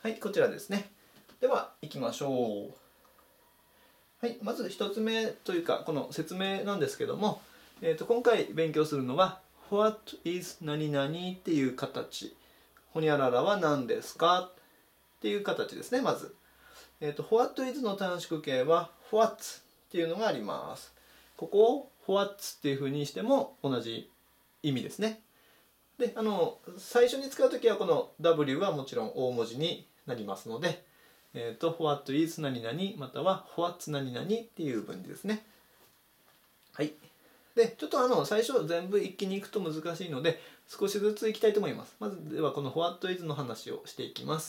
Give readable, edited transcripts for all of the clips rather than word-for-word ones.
はい、こちらですね。では、行きましょう。はい、まず一つ目というか、この説明なんですけども、今回勉強するのは、What is 何々っていう形。ほにゃららは何ですかっていう形ですね、まず。What is の短縮形は What っていうのがあります。ここを What っていう風にしても同じ意味ですね。で、最初に使うときはこの W はもちろん大文字になりますので、What is 何々または What 何々っていう文字ですね。はい。で、ちょっと最初全部一気にいくと難しいので、少しずついきたいと思います。まずではこの What is の話をしていきます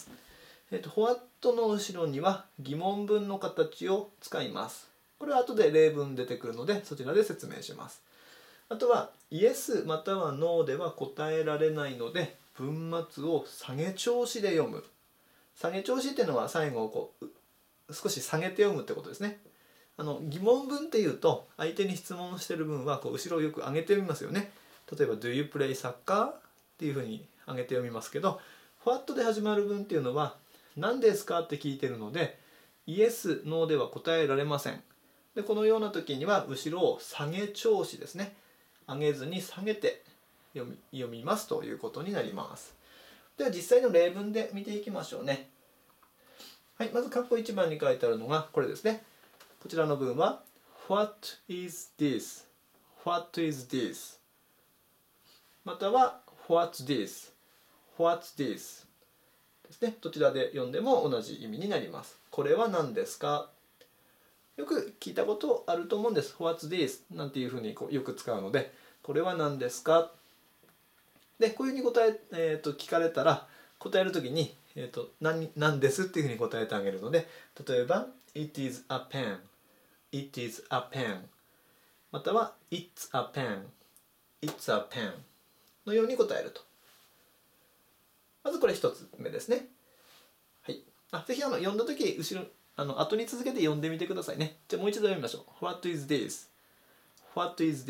。What の後ろには疑問文の形を使います。これは後で例文出てくるので、そちらで説明します。あとは、Yes または No では答えられないので、文末を下げ調子で読む。下げ調子っていうのは最後をこう少し下げて読むってことですね。疑問文っていうと相手に質問してる文はこう後ろをよく上げて読みますよね。例えば Do you play soccer? っていうふうに上げて読みますけど、What で始まる文っていうのは何ですかって聞いてるので Yes, No では答えられません。でこのような時には後ろを下げ調子ですね。上げずに下げて読みますということになります。では実際の例文で見ていきましょうね。はい、まず括弧1番に書いてあるのがこれですね。こちらの文は What is this? What is this? または What's this? What's this? ですね。どちらで読んでも同じ意味になります。これは何ですか？よく聞いたことあると思うんです。What's this? なんていうふうによく使うので、これは何ですか？で、こういうふうに聞かれたら、答えるときに、何ですっていうふうに答えてあげるので、例えば、It is a pen。It is a pen。または、It's a pen。It's a pen。のように答えると。まずこれ一つ目ですね。はい。ぜひ読んだとき、後に続けて読んでみてくださいね。じゃあもう一度読みましょう。What is this?What is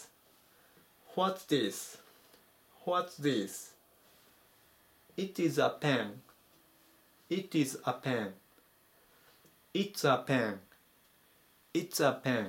this?What's this?What's this? It is a pen. It is a pen. It's a pen. It's a pen.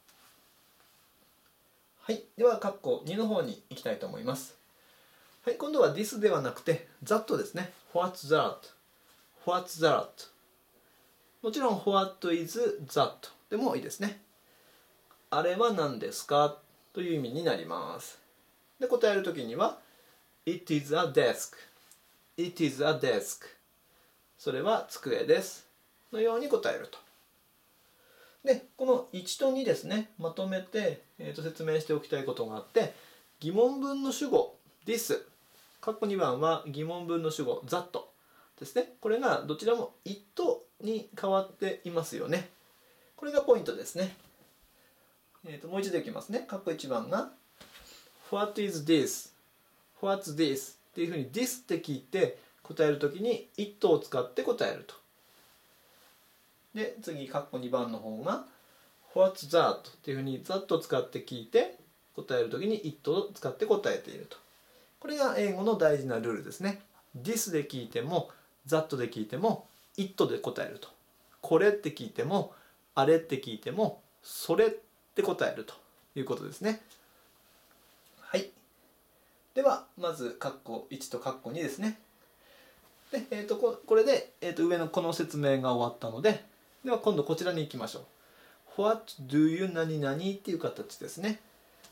はい。では、括弧2の方に行きたいと思います。はい。今度は this ではなくて that ですね。What's that?What's that? もちろん What is that? でもいいですね。あれは何ですかという意味になります。で、答えるときには It is a desk.It is a desk. それは机です。のように答えると。で、この1と2ですね、まとめて、説明しておきたいことがあって、疑問文の主語、this。括弧2番は疑問文の主語、that ですね。これがどちらも it に変わっていますよね。これがポイントですね。もう一度いきますね。括弧1番が What is this?What's this? っていうふうに this って聞いて答えるときに it を使って答えると。で、次、括弧2番の方が What's that? っていうふうに that を使って聞いて答えるときに it を使って答えていると。これが英語の大事なルールですね。this で聞いても that で聞いても it で答えると。これって聞いてもあれって聞いてもそれって答えるということですね。はい。では、まず、括弧1と括弧2ですね。で、これで、上のこの説明が終わったので、では今度こちらに行きましょう。What do you 何々っていう形ですね。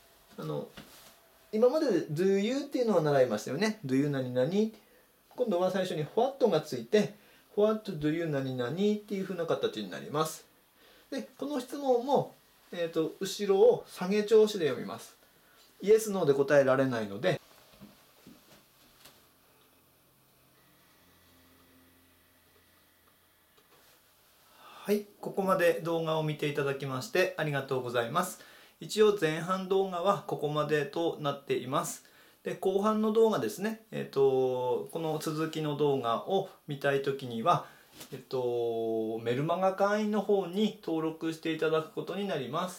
今までで do you っていうのを習いましたよね。do you 何々。今度は最初に what がついて、What do you 何々っていう風な形になります。で、この質問も、後ろを下げ調子で読みます。Yes, No で答えられないので、はい、ここまで動画を見ていただきましてありがとうございます。一応前半動画はここまでとなっています。で、後半の動画ですね、この続きの動画を見たいときには、メルマガ会員の方に登録していただくことになります。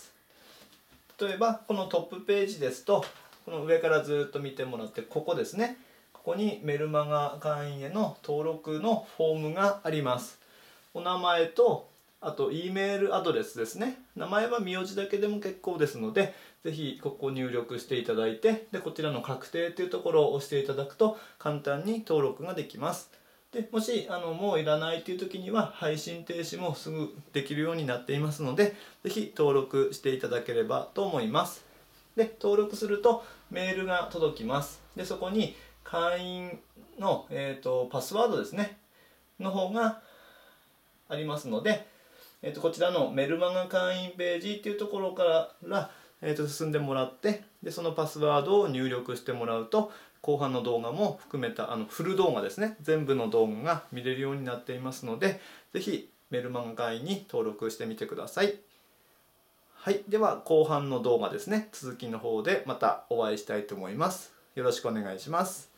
例えば、このトップページですと、この上からずっと見てもらって、ここですね。こここにメルマガ会員への登録のフォームがあります。お名前とあと E メールアドレスですね。名前は名字だけでも結構ですので、ぜひここを入力していただいて、でこちらの確定というところを押していただくと簡単に登録ができます。でもしもういらないという時には配信停止もすぐできるようになっていますので、ぜひ登録していただければと思います。で登録するとメールが届きます。でそこに会員の、パスワードですねの方がありますので、こちらのメルマガ会員ページっていうところから、進んでもらって、でそのパスワードを入力してもらうと後半の動画も含めたフル動画ですね、全部の動画が見れるようになっていますので、ぜひメルマガ会員に登録してみてください。はい、では後半の動画ですね、続きの方でまたお会いしたいと思います。よろしくお願いします。